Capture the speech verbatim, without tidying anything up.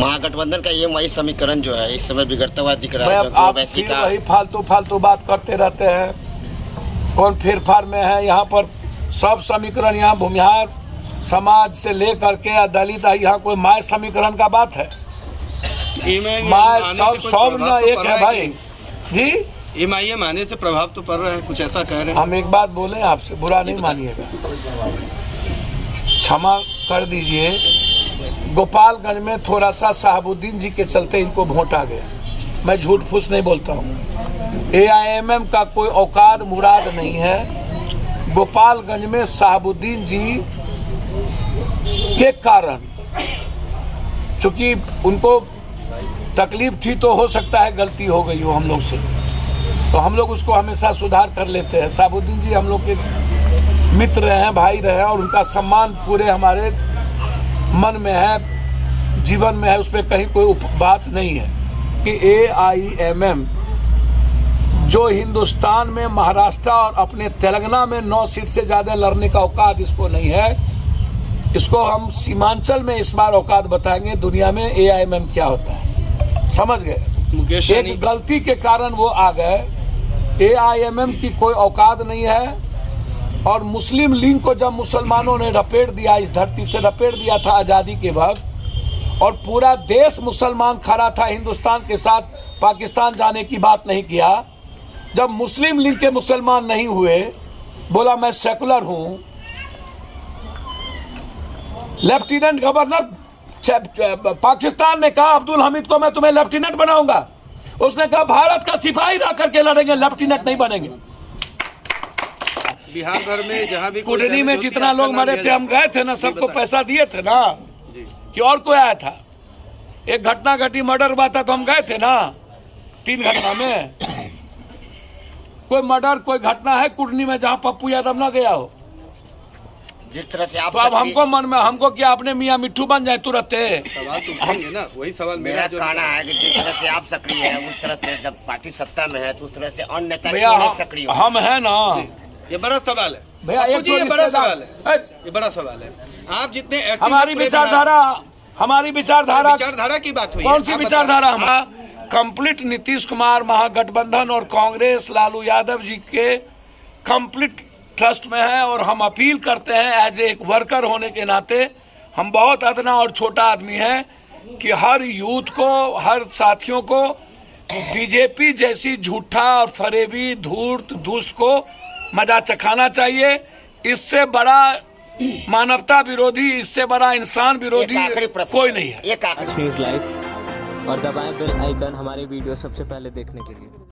महागठबंधन का ये वही समीकरण जो है इस समय बिगड़ता हुआ दिख रहा है। आप फिर वही फालतू फालतू बात करते रहते हैं। कौन फिर फार में है? यहाँ पर सब समीकरण, यहाँ भूमिहार समाज से लेकर के दलित, यहाँ कोई माय समीकरण का बात है? माय सब सब ना एक है भाई जी। एमआईएम आने से प्रभाव तो पड़ रहा है, कुछ ऐसा कह रहे हैं। हम एक बात बोले आपसे, बुरा नहीं मानिएगा, क्षमा कर दीजिए। गोपालगंज में थोड़ा सा शहाबुद्दीन जी के चलते इनको वोट आ गया। मैं झूठ फूस नहीं बोलता हूँ। एआईएमएम का कोई औकात मुराद नहीं है। गोपालगंज में शहाबुद्दीन जी के कारण, चूंकि उनको तकलीफ थी तो हो सकता है गलती हो गई हो हम लोग से, तो हम लोग उसको हमेशा सुधार कर लेते हैं। शहाबुद्दीन जी हम लोग के मित्र हैं, भाई रहे, और उनका सम्मान पूरे हमारे मन में है, जीवन में है, उसमें कहीं कोई बात नहीं है कि एआईएमएम जो हिंदुस्तान में महाराष्ट्र और अपने तेलंगाना में नौ सीट से ज्यादा लड़ने का औकात इसको नहीं है। इसको हम सीमांचल में इस बार औकात बताएंगे दुनिया में एआईएमएम क्या होता है, समझ गए? एक गलती के कारण वो आ गए। एआईएमएम की कोई औकात नहीं है। और मुस्लिम लीग को जब मुसलमानों ने रपेट दिया, इस धरती से रपेट दिया था आजादी के वक्त, और पूरा देश मुसलमान खड़ा था हिंदुस्तान के साथ, पाकिस्तान जाने की बात नहीं किया। जब मुस्लिम लीग के मुसलमान नहीं हुए, बोला मैं सेकुलर हूं, लेफ्टिनेंट गवर्नर पाकिस्तान ने कहा अब्दुल हमीद को मैं तुम्हें लेफ्टिनेंट बनाऊंगा। उसने कहा भारत का सिपाही रह करके लड़ेंगे, लेफ्टिनेंट नहीं बनेंगे। बिहार भर में जहाँ भी कुटनी में जितना लोग मरे थे, हम गए थे ना, सबको पैसा दिए थे ना कि और कोई आया था? एक घटना घटी, मर्डर हुआ था तो हम गए थे ना। तीन घटना में कोई मर्डर, कोई घटना है कुटनी में जहाँ पप्पू यादव ना गया हो? जिस तरह से आप, तो अब हमको मन में, हमको क्या अपने मियाँ मिट्ठू बन जाए तुरंत? सवाल तो उठाएंगे ना, वही सवाल मेरा जो कहना है कि जिस तरह से आप सक्रिय है, उस तरह से जब पार्टी सत्ता में है तो उस तरह से अन्य नेता भैया सक्रिय हम है ना। ये बड़ा सवाल है भैया, एक ये बड़ा सवाल है, ये बड़ा सवाल है। आप जितने हमारी विचारधारा, हमारी विचारधारा विचारधारा की बात हुई, कौन सी विचारधारा? हमारा कंप्लीट नीतीश कुमार, महागठबंधन और कांग्रेस लालू यादव जी के कंप्लीट ट्रस्ट में है। और हम अपील करते हैं एज एक वर्कर होने के नाते, हम बहुत अदना और छोटा आदमी है, कि हर यूथ को, हर साथियों को बीजेपी जैसी झूठा और फरेबी धूर्त दुष्ट को मजा चखाना चाहिए। इससे बड़ा मानवता विरोधी, इससे बड़ा इंसान विरोधी कोई नहीं है। न्यूज़ लाइव और दबाएं बेल आइकन हमारे वीडियो सबसे पहले देखने के लिए।